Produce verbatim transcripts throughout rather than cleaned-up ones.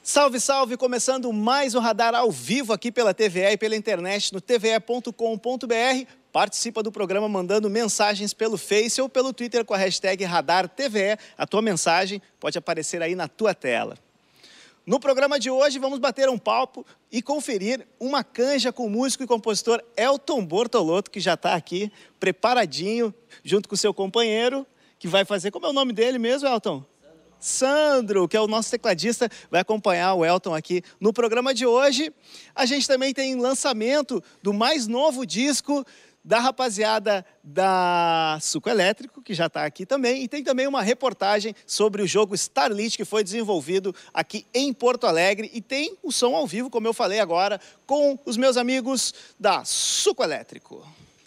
Salve, salve! Começando mais um Radar ao vivo aqui pela T V E e pela internet no t v e ponto com ponto b r. Participa do programa mandando mensagens pelo Face ou pelo Twitter com a hashtag Radar T V E. A tua mensagem pode aparecer aí na tua tela. No programa de hoje vamos bater um papo e conferir uma canja com o músico e compositor Elton Bortolotto, que já está aqui preparadinho junto com o seu companheiro, que vai fazer... Como é o nome dele mesmo, Elton? Sandro, que é o nosso tecladista, vai acompanhar o Elton aqui no programa de hoje. A gente também tem lançamento do mais novo disco da rapaziada da Suco Elétrico, que já está aqui também, e tem também uma reportagem sobre o jogo Starlit, que foi desenvolvido aqui em Porto Alegre, e tem o som ao vivo, como eu falei agora, com os meus amigos da Suco Elétrico.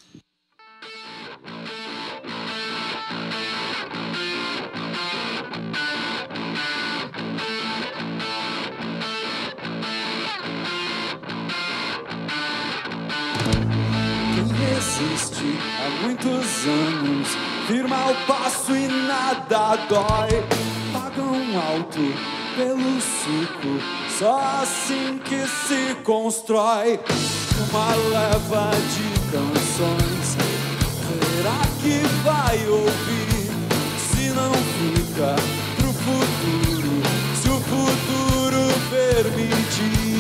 Existe há muitos anos, firma o passo e nada dói. Pagam alto pelo suco, só assim que se constrói uma leva de canções. Será que vai ouvir? Se não fica pro futuro, se o futuro permitir.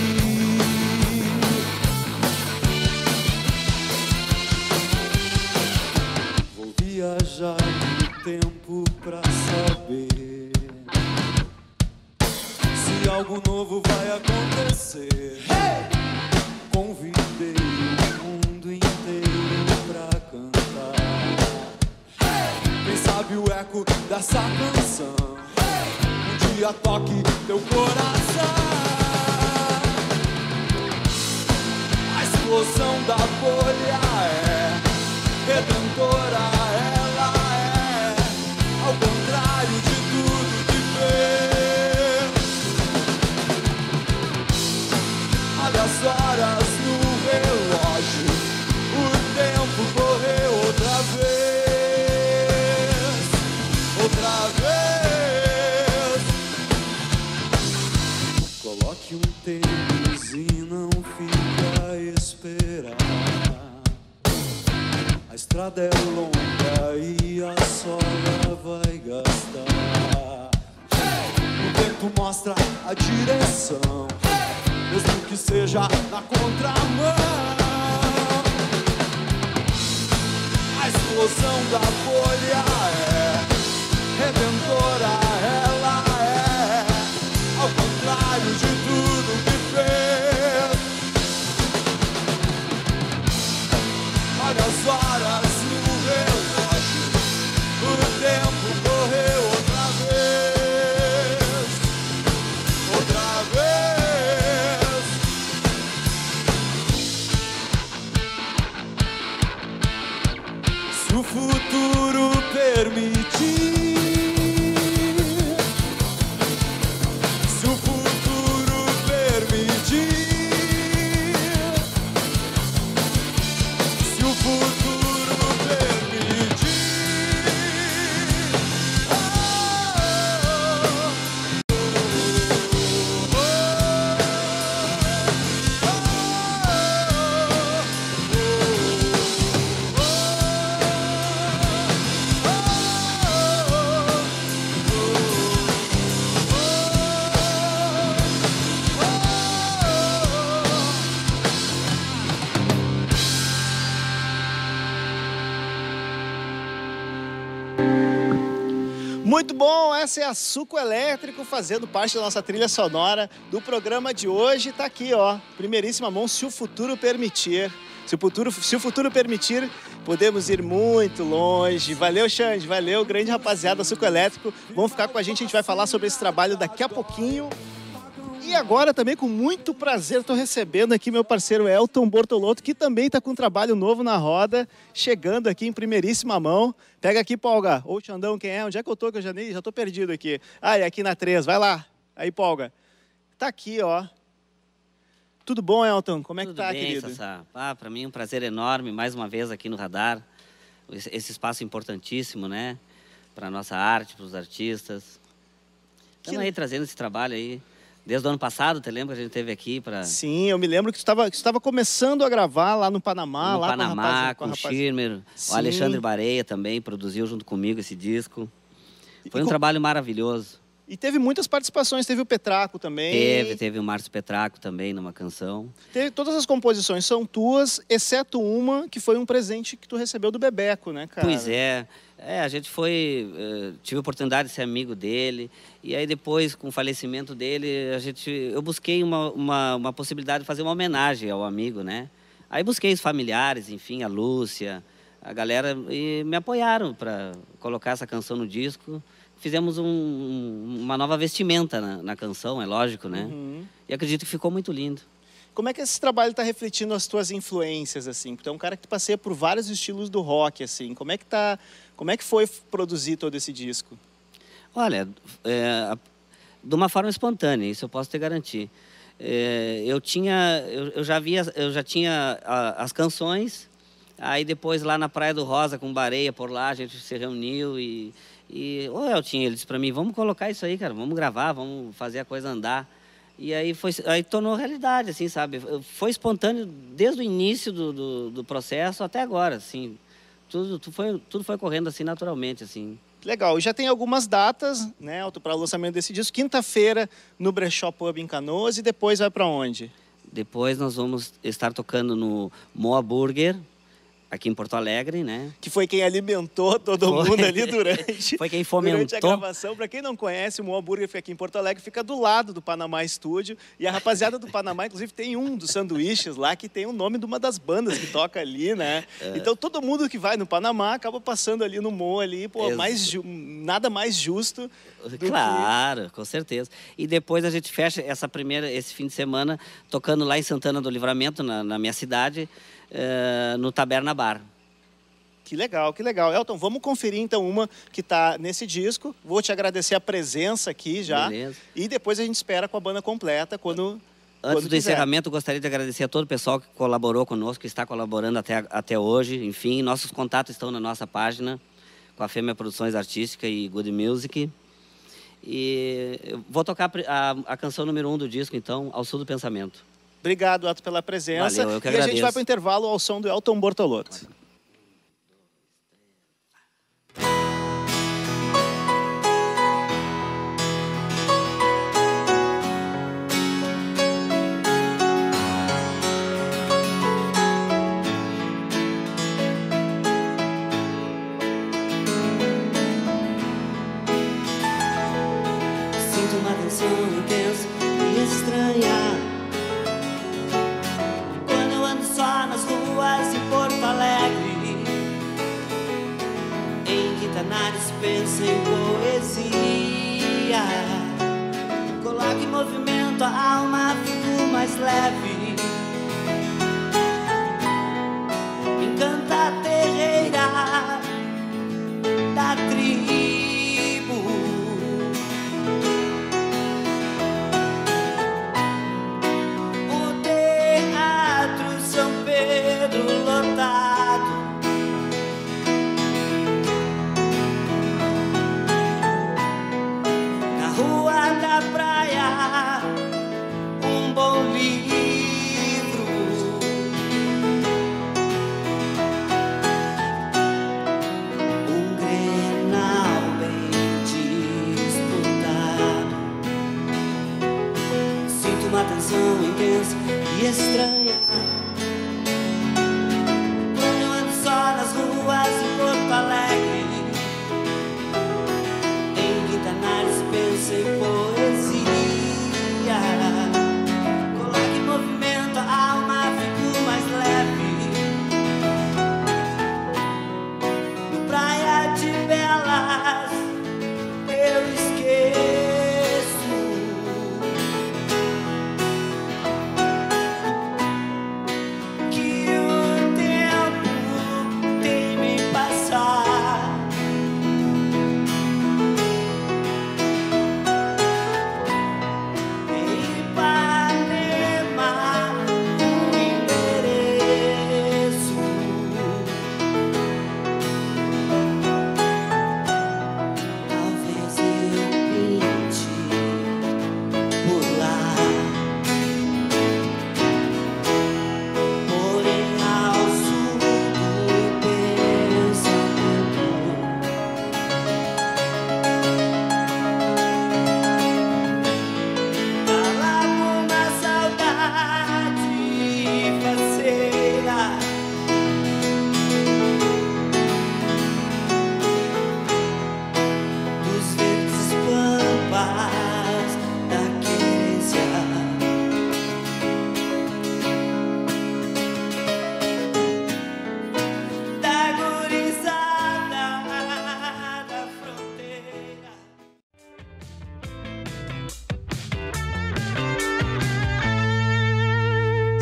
Viajar no tempo pra saber se algo novo vai acontecer. Hey! Convidei o mundo inteiro pra cantar. Hey! Quem sabe o eco dessa canção hey! Um dia toque teu coração. A explosão da bolha é redentora, ela é, ao contrário de tudo que vê. Olha as horas no relógio, o tempo correu outra vez, outra vez. Coloque um tênis e não fica a esperar. A estrada é longa e a sola vai gastar. O tempo mostra a direção, mesmo que seja na contramão. A explosão da bolha é redentora, ela é, ao contrário de tudo que fez. Olha as horas no relógio, o tempo correu outra vez, outra vez. Se o futuro permitir, se o futuro permitir, se o futuro permitir. Muito bom, essa é a Suco Elétrico fazendo parte da nossa trilha sonora do programa de hoje. Tá aqui, ó, primeiríssima mão, se o futuro permitir. Se o futuro, se o futuro permitir, podemos ir muito longe. Valeu, Xande, valeu, grande rapaziada da Suco Elétrico. Vão ficar com a gente, a gente vai falar sobre esse trabalho daqui a pouquinho. E agora também, com muito prazer, estou recebendo aqui meu parceiro Elton Bortolotto, que também está com um trabalho novo na roda, chegando aqui em primeiríssima mão. Pega aqui, Polga. Ou Xandão, quem é? Onde é que eu tô? Que eu já nem, já tô perdido aqui. Ah, é aqui na três. Vai lá. Aí, Polga. Tá aqui, ó. Tudo bom, Elton? Como é Tudo que tá, bem, querido? Sassá. Ah, para mim é um prazer enorme, mais uma vez aqui no Radar. Esse espaço importantíssimo, né? Para a nossa arte, para os artistas. Estamos Que... aí trazendo esse trabalho aí, Desde o ano passado, te lembra que a gente esteve aqui para... Sim, eu me lembro que tu estava, que tu estava começando a gravar lá no Panamá. No lá Panamá, com, a rapaz, com, com o a rapaz... Schirmer. Sim. O Alexandre Bareia também produziu junto comigo esse disco. Foi e um com... trabalho maravilhoso. E teve muitas participações, teve o Petraco também. Teve, teve o Márcio Petraco também numa canção. Teve, todas as composições são tuas, exceto uma que foi um presente que tu recebeu do Bebeco, né, cara? Pois é. É, a gente foi... Uh, tive a oportunidade de ser amigo dele. E aí depois, com o falecimento dele, a gente, eu busquei uma, uma, uma possibilidade de fazer uma homenagem ao amigo, né? Aí busquei os familiares, enfim, a Lúcia, a galera, e me apoiaram para colocar essa canção no disco. Fizemos um, uma nova vestimenta na, na canção, é lógico, né? Uhum. E acredito que ficou muito lindo. Como é que esse trabalho está refletindo as tuas influências, assim? Porque é um cara que passeia por vários estilos do rock, assim. Como é que tá, como é que foi produzir todo esse disco? Olha, é, de uma forma espontânea, isso eu posso te garantir. É, eu tinha, eu, eu já via, eu já tinha a, as canções. Aí depois lá na Praia do Rosa com Bareia por lá a gente se reuniu e E o Eltinho, ele disse para mim, vamos colocar isso aí, cara, vamos gravar, vamos fazer a coisa andar. E aí, foi, aí tornou realidade, assim, sabe? Foi espontâneo desde o início do, do, do processo até agora, assim. Tudo, tudo, foi, tudo foi correndo assim naturalmente, assim. Legal, e já tem algumas datas, né, para o lançamento desse disco. Quinta-feira no Brechó Pub em Canoas e depois vai para onde? Depois nós vamos estar tocando no Moa Burger, aqui em Porto Alegre, né? Que foi quem alimentou todo foi. mundo ali durante, foi quem fomentou. durante a gravação. Para quem não conhece, o Moa Burger fica aqui em Porto Alegre, fica do lado do Panamá Estúdio. E a rapaziada do Panamá, inclusive, tem um dos sanduíches lá que tem o nome de uma das bandas que toca ali, né? É. Então, todo mundo que vai no Panamá acaba passando ali no Moa ali, pô, mais, nada mais justo do Claro, que... com certeza. E depois a gente fecha essa primeira, esse fim de semana tocando lá em Santana do Livramento, na, na minha cidade, Uh, no Taberna Bar. Que legal, que legal. Elton, vamos conferir então uma que está nesse disco. Vou te agradecer a presença aqui já. Beleza. E depois a gente espera com a banda completa quando Antes quando do quiser. encerramento, eu gostaria de agradecer a todo o pessoal que colaborou conosco, que está colaborando até, até hoje. Enfim, nossos contatos estão na nossa página, com a Fêmea Produções Artísticas e Good Music. E eu vou tocar a, a canção número um do disco, então, Ao Sul do Pensamento. Obrigado, Elton, pela presença. Valeu, eu que e agradeço. a gente vai para o intervalo ao som do Elton Bortolotto. Sinto uma tensão intensa e estranha nas ruas de Porto Alegre, em Quintanares pensa em poesia. Coloque em movimento a alma, fico mais leve. Me encanta a terreira da tribo. O teatro São Pedro lotado, na rua da praia, um bom livro, um Grenal bem disputado. Sinto uma tensão intensa e estranha nas ruas de Porto Alegre, em Quintanares pensa em poesia. Coloque em movimento a alma, fico mais leve. No Praia de Belas eu esqueço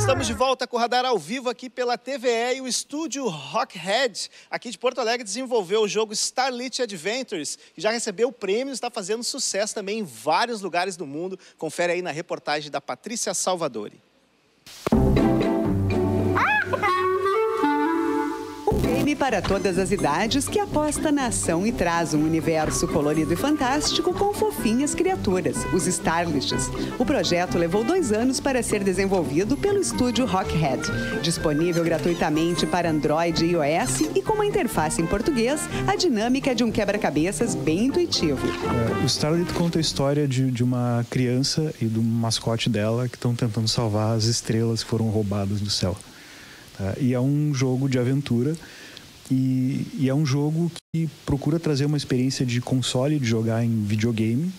Estamos de volta com o Radar ao vivo aqui pela T V E e o estúdio Rockhead, aqui de Porto Alegre, desenvolveu o jogo Starlit Adventures, que já recebeu prêmios e está fazendo sucesso também em vários lugares do mundo. Confere aí na reportagem da Patrícia Salvadori. Game para todas as idades que aposta na ação e traz um universo colorido e fantástico com fofinhas criaturas, os Starlits. O projeto levou dois anos para ser desenvolvido pelo estúdio Rockhead. Disponível gratuitamente para Android e iOS e com uma interface em português, a dinâmica é de um quebra-cabeças bem intuitivo. É, o Starlit conta a história de, de uma criança e do mascote dela que estão tentando salvar as estrelas que foram roubadas do céu. Tá? E é um jogo de aventura. E, e é um jogo que procura trazer uma experiência de console, de jogar em videogame,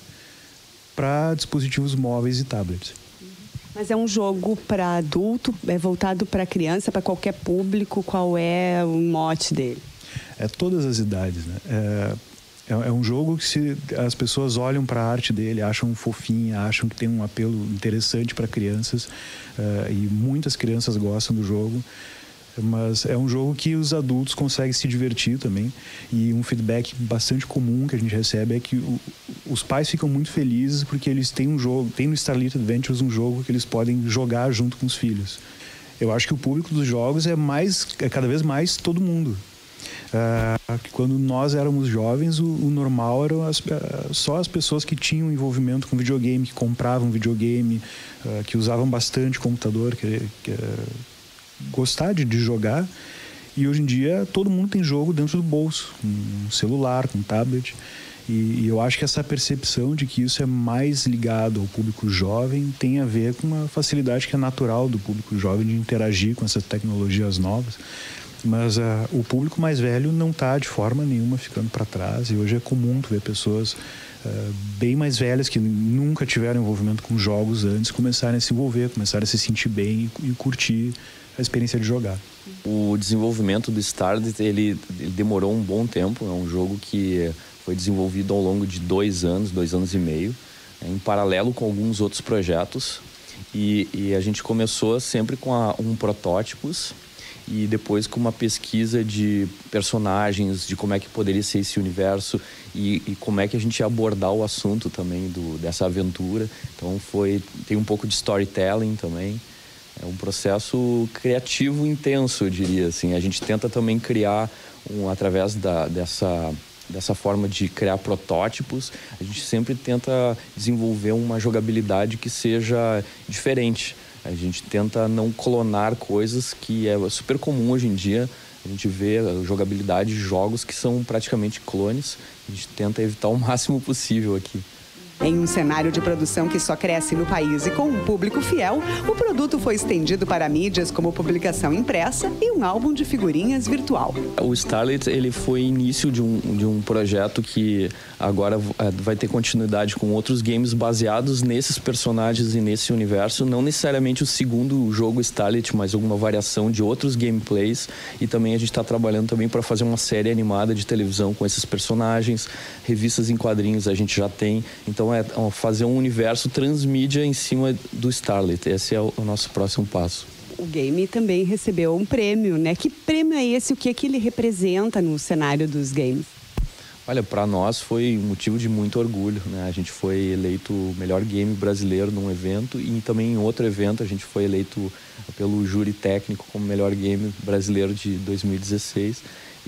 para dispositivos móveis e tablets. Mas é um jogo para adulto, é voltado para criança, para qualquer público? Qual é o mote dele? É todas as idades, né? É, é, é um jogo que se as pessoas olham para a arte dele, acham fofinha, acham que tem um apelo interessante para crianças, é, e muitas crianças gostam do jogo. Mas é um jogo que os adultos conseguem se divertir também. E um feedback bastante comum que a gente recebe é que o, os pais ficam muito felizes porque eles têm um jogo, tem no Starlit Adventures um jogo que eles podem jogar junto com os filhos. Eu acho que o público dos jogos é mais, é cada vez mais todo mundo. Uh, quando nós éramos jovens, o, o normal eram as, uh, só as pessoas que tinham envolvimento com videogame, que compravam videogame, uh, que usavam bastante computador, que, que uh, gostar de, de jogar. E hoje em dia todo mundo tem jogo dentro do bolso, um celular, com um tablet. E, e eu acho que essa percepção de que isso é mais ligado ao público jovem tem a ver com uma facilidade que é natural do público jovem de interagir com essas tecnologias novas. Mas uh, o público mais velho não está de forma nenhuma ficando para trás. E hoje é comum tu ver pessoas uh, bem mais velhas que nunca tiveram envolvimento com jogos antes começarem a se envolver, começarem a se sentir bem e, e curtir a experiência de jogar. O desenvolvimento do Starlit, ele, ele demorou um bom tempo. É um jogo que foi desenvolvido ao longo de dois anos, dois anos e meio, em paralelo com alguns outros projetos. E, e a gente começou sempre com a, um protótipos e depois com uma pesquisa de personagens, de como é que poderia ser esse universo e, e como é que a gente ia abordar o assunto também do, dessa aventura. Então foi, tem um pouco de storytelling também. É um processo criativo intenso, eu diria. Assim. A gente tenta também criar, um, através da, dessa, dessa forma de criar protótipos, a gente sempre tenta desenvolver uma jogabilidade que seja diferente. A gente tenta não clonar coisas que é super comum hoje em dia. A gente vê a jogabilidade de jogos que são praticamente clones. A gente tenta evitar o máximo possível aqui. Em um cenário de produção que só cresce no país e com um público fiel, o produto foi estendido para mídias como publicação impressa e um álbum de figurinhas virtual. O Starlit, ele foi início de um, de um projeto que agora vai ter continuidade com outros games baseados nesses personagens e nesse universo. Não necessariamente o segundo jogo Starlit, mas alguma variação de outros gameplays. E também a gente está trabalhando também para fazer uma série animada de televisão com esses personagens. Revistas em quadrinhos a gente já tem. Então é fazer um universo transmídia em cima do Starlit. Esse é o nosso próximo passo. O game também recebeu um prêmio, né? Que prêmio é esse? O que é que ele representa no cenário dos games? Olha, para nós foi um motivo de muito orgulho, né? A gente foi eleito o melhor game brasileiro num evento e também em outro evento a gente foi eleito pelo júri técnico como melhor game brasileiro de dois mil e dezesseis.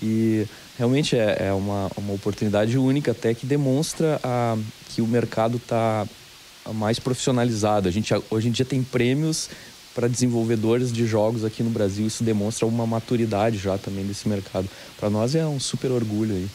E realmente é, é uma, uma oportunidade única até que demonstra a, que o mercado está mais profissionalizado. A gente hoje em dia tem prêmios para desenvolvedores de jogos aqui no Brasil. Isso demonstra uma maturidade já também desse mercado. Para nós é um super orgulho aí.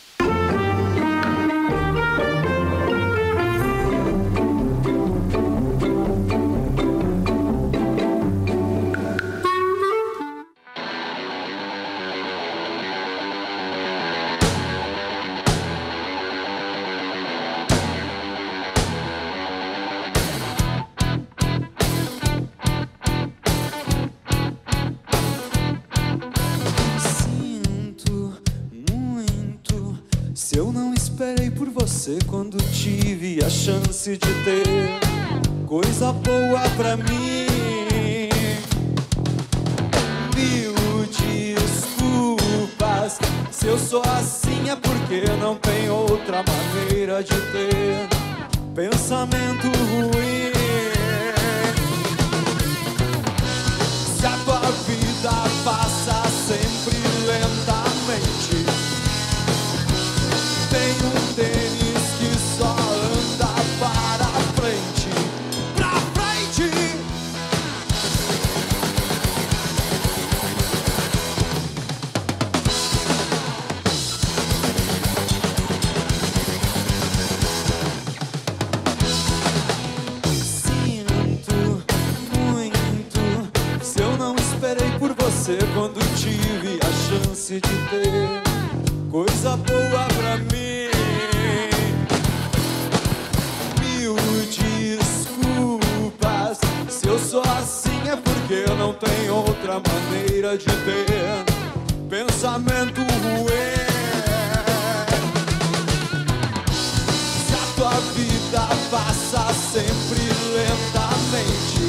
Quando tive a chance de ter coisa boa pra mim, Mil desculpas, se eu sou assim é porque não tem outra maneira de ter pensamento ruim. Se a tua vida passa sempre lentamente, tem um tênis que só anda para frente, pra frente. Sinto muito se eu não esperei por você quando tive a chance de ter coisa boa pra mim. Mil desculpas, se eu sou assim é porque eu não tenho outra maneira de ter pensamento ruim. Se a tua vida passa sempre lentamente,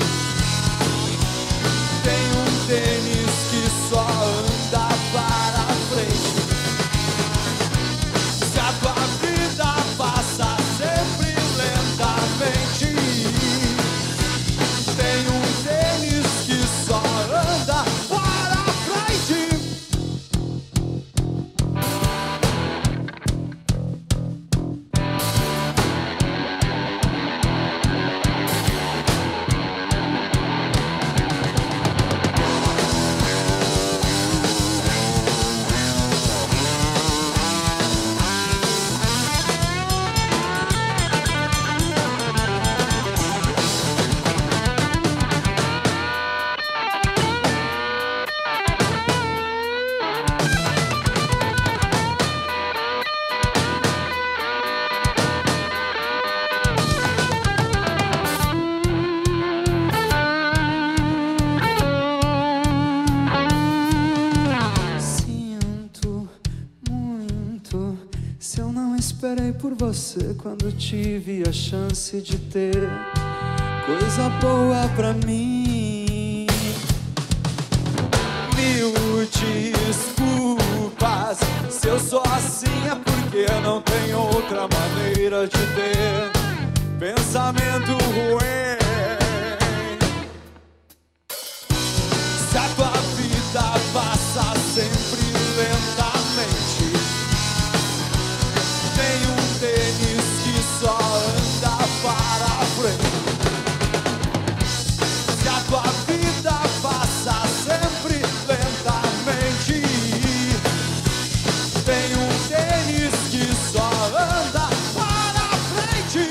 tem um tênis que só anda para frente. Se a tua vida passa sempre lentamente, tem um tênis que só anda para frente. Sinto muito se eu não esperei por você quando tive a chance de ter coisa boa pra mim. Mil desculpas, se eu sou assim é porque eu não tenho outra maneira de ter pensamento ruim. Se a tua vida passa sempre lentamente, tem um tênis que só anda para frente. Se a tua vida passa sempre lentamente, tem um tênis que só anda para frente.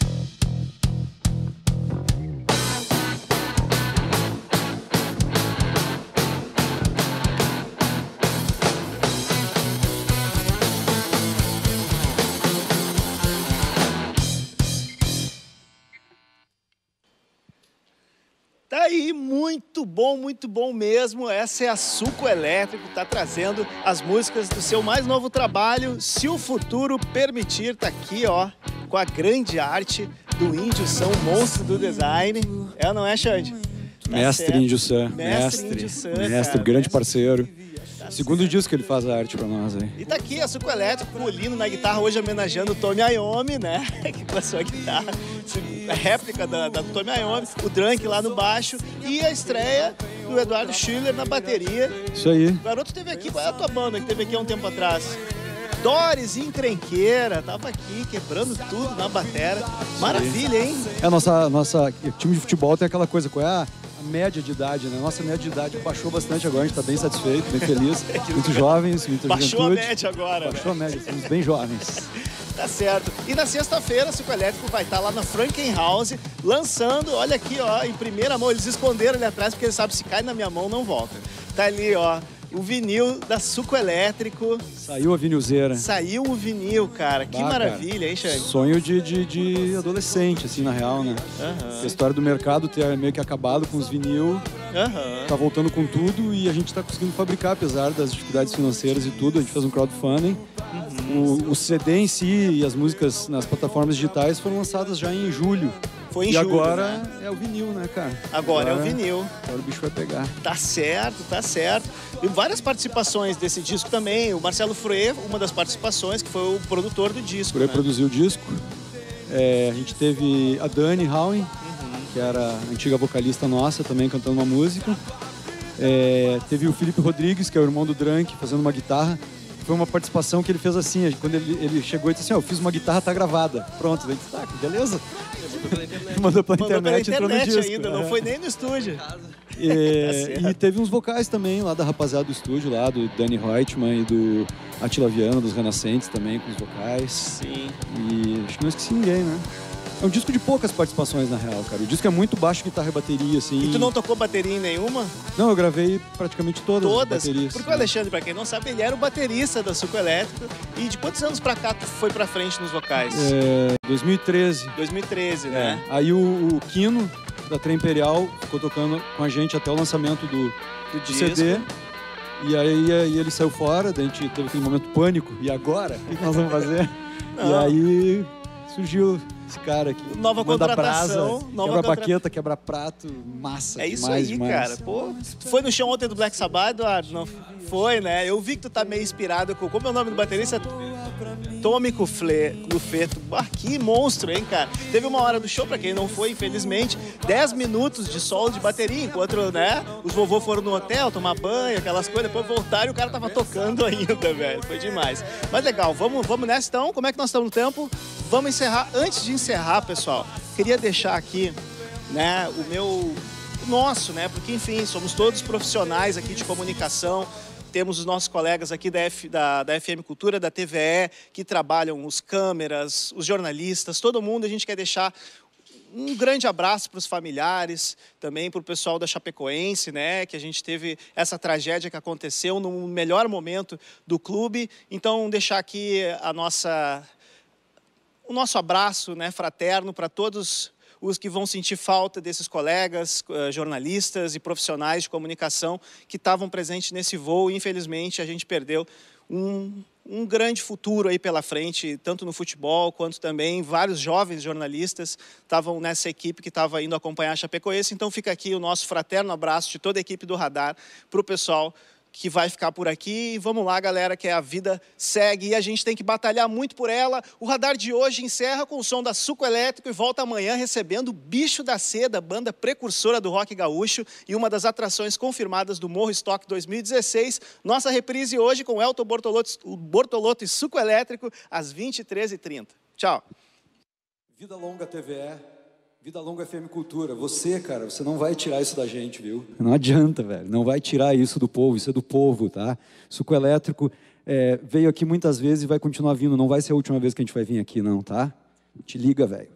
Tá aí, muito bom, muito bom mesmo. Essa é a Suco Elétrico, tá trazendo as músicas do seu mais novo trabalho, Se o Futuro Permitir. Tá aqui, ó, com a grande arte do Índio Sam, monstro do design. É ou não é, Xande? Tá Mestre certo. Índio Sam, Mestre mestre, Índio Sam, mestre, cara, grande mestre. parceiro. Tá Segundo certo. disco que ele faz a arte pra nós aí. E tá aqui a Suco Elétrico com o Lino na guitarra, hoje homenageando o Tommy Iommi, né? Que com a sua guitarra, a réplica da, da Tommy Iommi, o Drunk lá no baixo e a estreia do Eduardo Schiller na bateria. Isso aí. O garoto teve aqui, qual é a tua banda que teve aqui há um tempo atrás? Doris Encrenqueira, tava aqui quebrando tudo na batera. Maravilha, hein? É, a nossa, nossa o time de futebol tem aquela coisa, qual é a, a média de idade, né? Nossa média de idade baixou bastante agora, a gente tá bem satisfeito, bem feliz. Muito jovens, muita Baixou a juventude. média agora, Baixou a média, somos bem jovens. Tá certo. E na sexta-feira, o Suco Elétrico vai estar lá na Frankenhouse, lançando, olha aqui, ó, em primeira mão. Eles esconderam ali atrás, porque eles sabem, se cai na minha mão, não volta. Tá ali, ó, o vinil da Suco Elétrico. Saiu a vinilzeira. Saiu o vinil, cara. Que Bah, maravilha, cara. hein, Xande? Sonho de, de, de adolescente, assim, na real, né? Aham. A história do mercado ter meio que acabado com os vinil, Aham. tá voltando com tudo e a gente tá conseguindo fabricar, apesar das dificuldades financeiras e tudo. A gente fez um crowdfunding. O, o C D em si e as músicas nas plataformas digitais foram lançadas já em julho Foi em e julho, agora né? é o vinil, né, cara? Agora, agora é o vinil. Agora o bicho vai pegar. Tá certo, tá certo. E várias participações desse disco também. O Marcelo Frey, uma das participações, que foi o produtor do disco. Frey né? produziu o disco. É, a gente teve a Dani Howen, uhum. que era a antiga vocalista nossa, também cantando uma música. É, teve o Felipe Rodrigues, que é o irmão do Drank, fazendo uma guitarra. Foi uma participação que ele fez assim, quando ele, ele chegou e disse assim, ó, oh, eu fiz uma guitarra, tá gravada. Pronto, daí disse, tá, beleza. Mandou pela internet, Mandou pela internet entrou no disco. ainda, não é. foi nem no estúdio. E, tá e teve uns vocais também lá da rapaziada do estúdio, lá do Danny Reutemann e do Attila Viana, dos Renascentes também, com os vocais. Sim. E acho que não esqueci ninguém, né? É um disco de poucas participações, na real, cara. O disco é muito baixo, guitarra e bateria, assim. E tu não tocou bateria em nenhuma? Não, eu gravei praticamente todas, todas? as baterias. Porque o Alexandre, pra quem não sabe, ele era o baterista da Suco Elétrico. E de quantos anos pra cá tu foi pra frente nos vocais? É, dois mil e treze. dois mil e treze, né? É. Aí o, o Kino, da Trem Imperial, ficou tocando com a gente até o lançamento do, do, do C D. E aí, aí ele saiu fora, daí a gente teve aquele momento pânico. E agora? O que nós vamos fazer? Não. E aí surgiu esse cara aqui. Nova contratação. Brasa, nova quebra contra... baqueta, quebra prato, massa. É isso demais, aí, demais. cara. Pô, tu foi no show ontem do Black Sabbath, Eduardo? Não foi, né? Eu vi que tu tá meio inspirado com... Como é o nome do baterista? Tommy Clufeto. Ah, que monstro, hein, cara? Teve uma hora do show, pra quem não foi, infelizmente, dez minutos de solo de bateria, enquanto, né, os vovô foram no hotel tomar banho, aquelas coisas, depois voltaram e o cara tava tocando ainda, velho. Foi demais. Mas legal, vamos, vamos nessa então. Como é que nós estamos no tempo? Vamos encerrar. Antes de encerrar, pessoal, queria deixar aqui, né, o meu... o nosso, né, porque, enfim, somos todos profissionais aqui de comunicação. Temos os nossos colegas aqui da, F, da, da F M Cultura, da T V E, que trabalham os câmeras, os jornalistas, todo mundo. A gente quer deixar um grande abraço para os familiares, também para o pessoal da Chapecoense, né? Que a gente teve essa tragédia que aconteceu no melhor momento do clube. Então, deixar aqui a nossa, o nosso abraço, né, fraterno para todos os que vão sentir falta desses colegas, uh, jornalistas e profissionais de comunicação que estavam presentes nesse voo. Infelizmente, a gente perdeu um, um grande futuro aí pela frente, tanto no futebol quanto também vários jovens jornalistas estavam nessa equipe que estava indo acompanhar a Chapecoense. Então, fica aqui o nosso fraterno abraço de toda a equipe do Radar para o pessoal que vai ficar por aqui. E vamos lá, galera, que a vida segue e a gente tem que batalhar muito por ela. O Radar de hoje encerra com o som da Suco Elétrico e volta amanhã recebendo o Bicho da Seda, banda precursora do rock gaúcho e uma das atrações confirmadas do Morro Stock dois mil e dezesseis. Nossa reprise hoje com Elton Bortolotto, Bortolotto e Suco Elétrico às vinte e três e trinta. Tchau. Vida longa T V E. Vida longa F M Cultura. Você, cara, você não vai tirar isso da gente, viu? Não adianta, velho. Não vai tirar isso do povo. Isso é do povo, tá? Suco Elétrico é, veio aqui muitas vezes e vai continuar vindo. Não vai ser a última vez que a gente vai vir aqui, não, tá? Te liga, velho.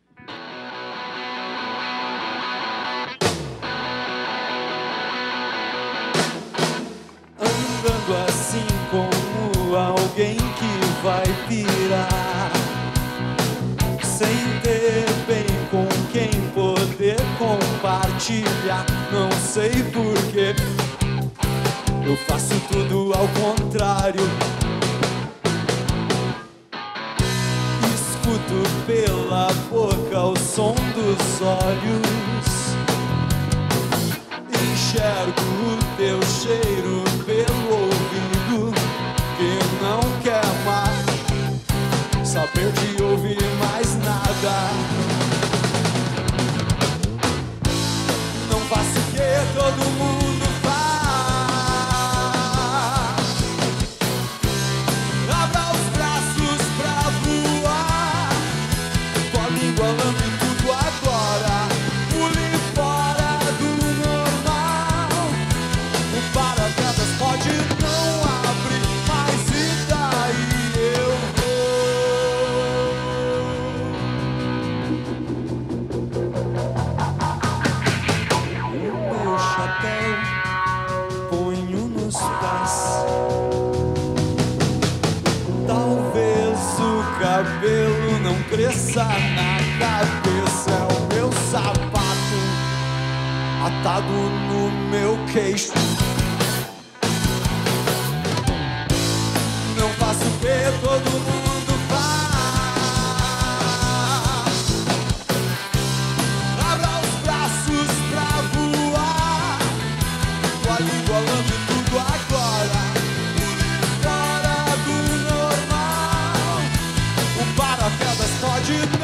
Andando assim como alguém que vai virar, sem ter bem com quem poder compartilhar. Não sei porquê, eu faço tudo ao contrário. Escuto pela boca o som dos olhos, enxergo o teu cheiro pelo ouvido, que não quer mais saber de ouvir mais nada. Não faço o que todo mundo faz. Abra os braços pra voar. Tua língua lambe tudo agora. Pule fora do normal. O paraquedas pode não abrir, mas e daí eu vou. O meu chapéu ponho nos pés. Talvez o cabelo não cresça na cabeça. É o meu sapato atado no meu queixo. Não faço o que todo mundo faz. vai igualando tudo agora. Fora do normal, o paraquedas pode